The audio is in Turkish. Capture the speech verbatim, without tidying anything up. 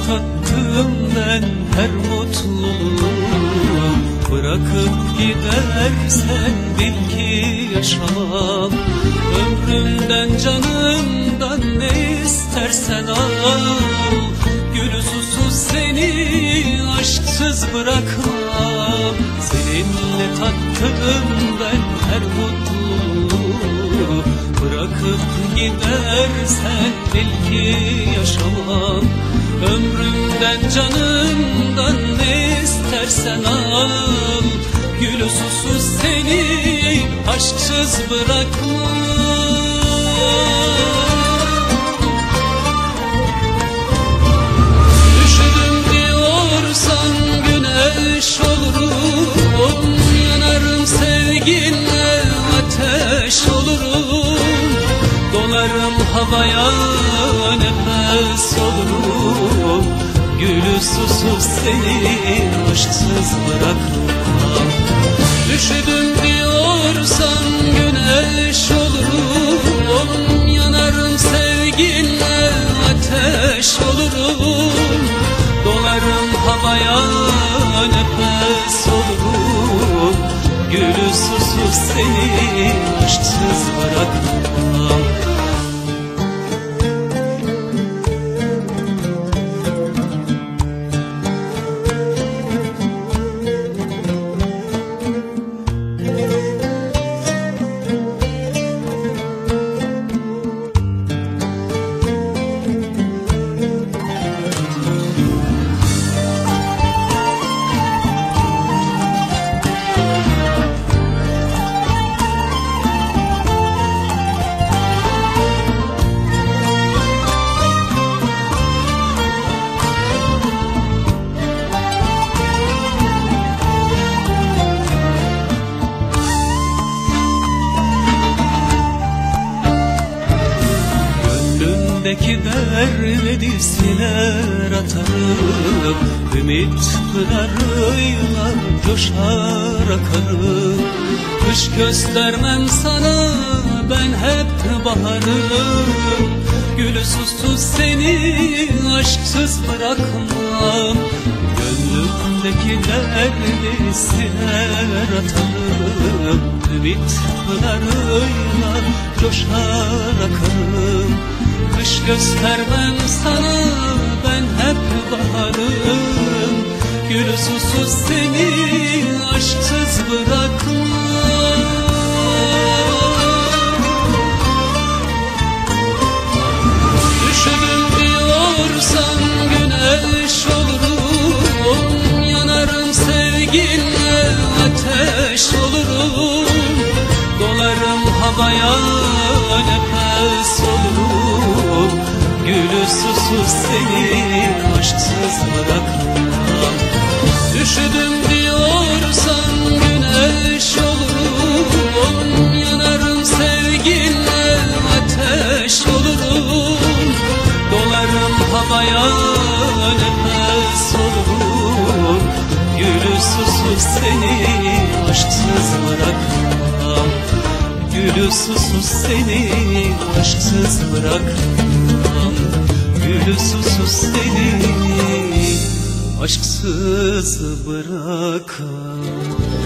tattım ben her mutluluğu. Bırakıp gidersen bil ki yaşamam. Ömrümden canımdan ne istersen al. Gülü susuz seni aşksız bırakmam. Seninle tattım ben her mutluluğu. Bırakıp gidersen bil ki yaşamam. Ömrümden canımdan ne istersen al. Gülü susuz seni aşksız bırakmam. Üşüdüm diyorsan güneş olurum. Yanarım sevginle ateş olurum. Dolarım havaya nefes olurum. Gülü susuz seni aşksız bırakmam. Üşüdüm diyorsan güneş olurum. Yanarım sevginle ateş olurum. Dolarım havaya nefes olurum. Gülü susuz seni aşksız bırakmam. Gönlümdeki derdi siler atarım. Ümit pınarıyla coşar akarım. Kış göstermem sana ben hep baharım. Gülü susuz seni aşksız bırakmam. Gönlümdeki derdi siler atarım. Ümit pınarıyla coşar akarım. Kış göstermem sana ben hep baharım. Gülü susuz seni aşksız bırakmam. Üşüdüm diyorsan güneş olurum. Yanarım sevginle ateş olurum. Dolarım havaya nefes olurum. Gülü susuz seni aşksız bırakmam. Üşüdüm diyorsan güneş olurum. Yanarım sevginle ateş olurum. Dolarım havaya nefes olurum. Gülü susuz seni aşksız bırakmam. Gülü susuz seni aşksız bırakmam. Gülü susuz seni aşksız bırakmam.